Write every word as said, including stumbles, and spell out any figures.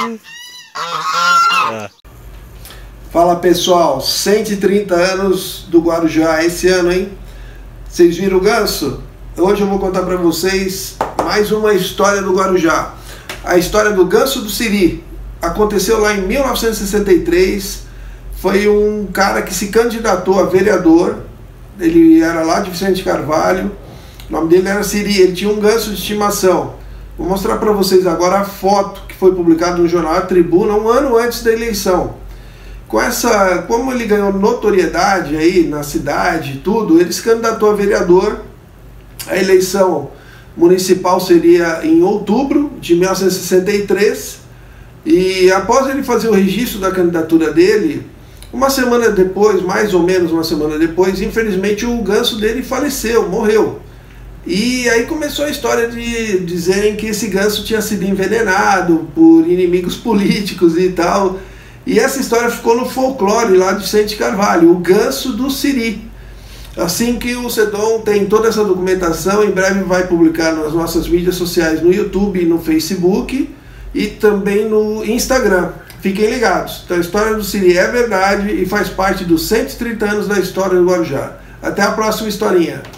Fala pessoal, cento e trinta anos do Guarujá esse ano, hein? Vocês viram o ganso? Hoje eu vou contar para vocês mais uma história do Guarujá. A história do Ganso do Siri. Aconteceu lá em mil novecentos e sessenta e três. Foi um cara que se candidatou a vereador. Ele era lá de Vicente Carvalho. O nome dele era Siri. Ele tinha um ganso de estimação. Vou mostrar para vocês agora a foto que foi publicada no jornal A Tribuna um ano antes da eleição. Com essa, como ele ganhou notoriedade aí na cidade e tudo, ele se candidatou a vereador. A eleição municipal seria em outubro de mil novecentos e sessenta e três. E após ele fazer o registro da candidatura dele, uma semana depois, mais ou menos uma semana depois, infelizmente o ganso dele faleceu, morreu. E aí começou a história de dizerem que esse ganso tinha sido envenenado por inimigos políticos e tal. E essa história ficou no folclore lá de Vicente Carvalho, o Ganso do Siri. Assim que o Sedom tem toda essa documentação, em breve vai publicar nas nossas mídias sociais, no YouTube e no Facebook, e também no Instagram. Fiquem ligados. Então a história do Siri é verdade e faz parte dos cento e trinta anos da história do Guarujá. Até a próxima historinha.